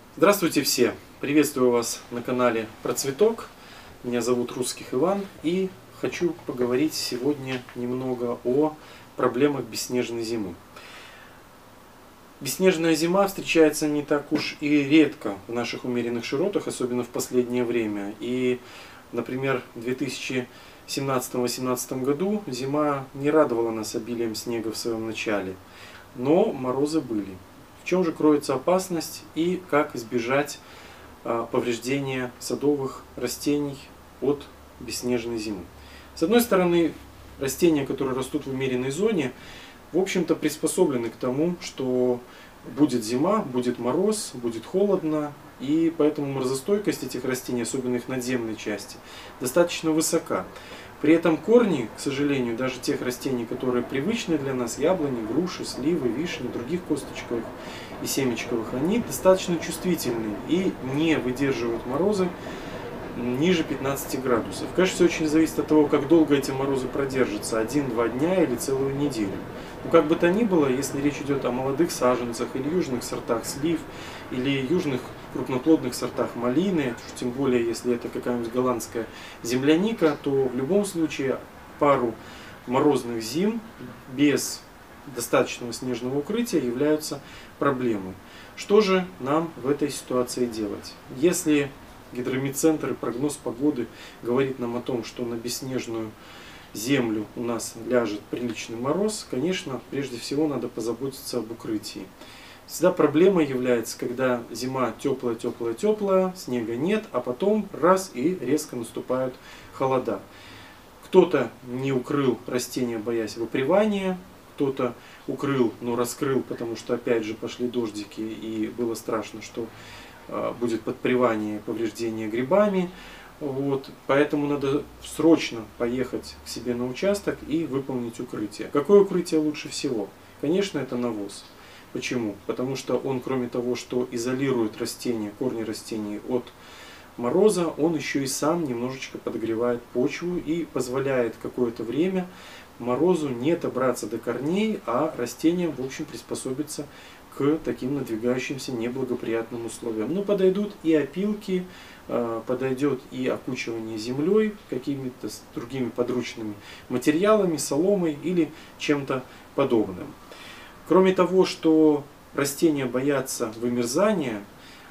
Здравствуйте все! Приветствую вас на канале Про Цветок. Меня зовут Русских Иван, и хочу поговорить сегодня немного о проблемах бесснежной зимы. Бесснежная зима встречается не так уж и редко в наших умеренных широтах, особенно в последнее время. И, например, в 2017-2018 году зима не радовала нас обилием снега в своем начале, но морозы были. В чем же кроется опасность и как избежать повреждения садовых растений от бесснежной зимы? С одной стороны, растения, которые растут в умеренной зоне, в общем-то приспособлены к тому, что будет зима, будет мороз, будет холодно, и поэтому морозостойкость этих растений, особенно их надземной части, достаточно высока. При этом корни, к сожалению, даже тех растений, которые привычны для нас, яблони, груши, сливы, вишни, других косточковых и семечковых, они достаточно чувствительны и не выдерживают морозы ниже 15 градусов. Конечно, все очень зависит от того, как долго эти морозы продержатся, 1-2 дня или целую неделю. Но как бы то ни было, если речь идет о молодых саженцах или южных сортах слив, или южных крупноплодных сортах малины, тем более если это какая-нибудь голландская земляника, то в любом случае пару морозных зим без достаточного снежного укрытия являются проблемой. Что же нам в этой ситуации делать? Если гидрометцентр и прогноз погоды говорит нам о том, что на бесснежную землю у нас ляжет приличный мороз, конечно, прежде всего надо позаботиться об укрытии. Всегда проблема является, когда зима теплая, снега нет, а потом раз и резко наступают холода. Кто-то не укрыл растения, боясь выпривания, кто-то укрыл, но раскрыл, потому что опять же пошли дождики и было страшно, что будет подпривание, повреждение грибами. Вот, поэтому надо срочно поехать к себе на участок и выполнить укрытие. Какое укрытие лучше всего? Конечно, это навоз. Почему? Потому что он, кроме того, что изолирует растения, корни растений от мороза, он еще и сам немножечко подогревает почву и позволяет какое-то время морозу не добраться до корней, а растениям, в общем, приспособиться к таким надвигающимся неблагоприятным условиям. Но подойдут и опилки, подойдет и окучивание землей, какими-то другими подручными материалами, соломой или чем-то подобным. Кроме того, что растения боятся вымерзания,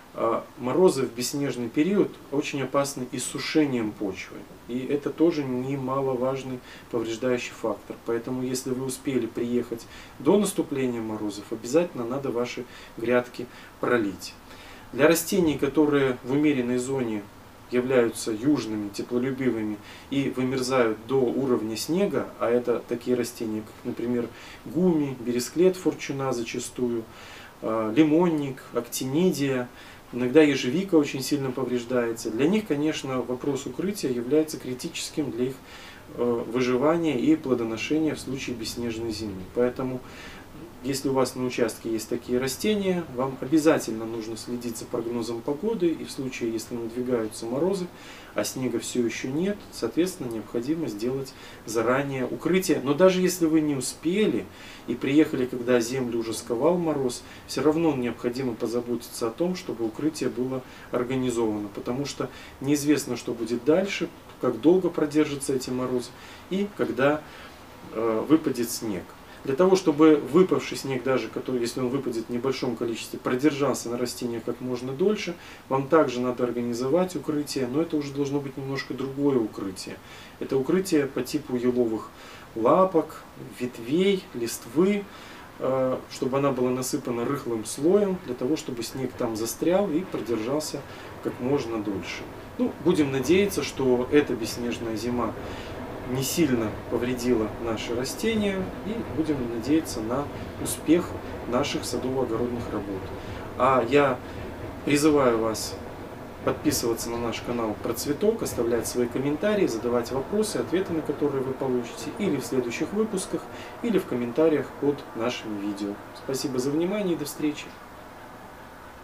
морозы в бесснежный период очень опасны иссушением почвы. И это тоже немаловажный повреждающий фактор. Поэтому, если вы успели приехать до наступления морозов, обязательно надо ваши грядки пролить. Для растений, которые в умеренной зоне являются южными, теплолюбивыми и вымерзают до уровня снега, а это такие растения, как, например, гуми, бересклет форчуна зачастую, лимонник, актинидия, иногда ежевика очень сильно повреждается. Для них, конечно, вопрос укрытия является критическим для их выживания и плодоношения в случае бесснежной зимы. Поэтому, если у вас на участке есть такие растения, вам обязательно нужно следить за прогнозом погоды, и в случае, если надвигаются морозы, а снега все еще нет, соответственно, необходимо сделать заранее укрытие. Но даже если вы не успели и приехали, когда землю уже сковал мороз, все равно необходимо позаботиться о том, чтобы укрытие было организовано, потому что неизвестно, что будет дальше, как долго продержатся эти морозы и когда выпадет снег. Для того, чтобы выпавший снег, даже если он выпадет в небольшом количестве, продержался на растениях как можно дольше, вам также надо организовать укрытие, но это уже должно быть немножко другое укрытие. Это укрытие по типу еловых лапок, ветвей, листвы, чтобы она была насыпана рыхлым слоем, для того, чтобы снег там застрял и продержался как можно дольше. Ну, будем надеяться, что эта бесснежная зима не сильно повредила наши растения, и будем надеяться на успех наших садово-огородных работ. А я призываю вас подписываться на наш канал Про Цветок, оставлять свои комментарии, задавать вопросы, ответы на которые вы получите или в следующих выпусках, или в комментариях под нашими видео. Спасибо за внимание и до встречи!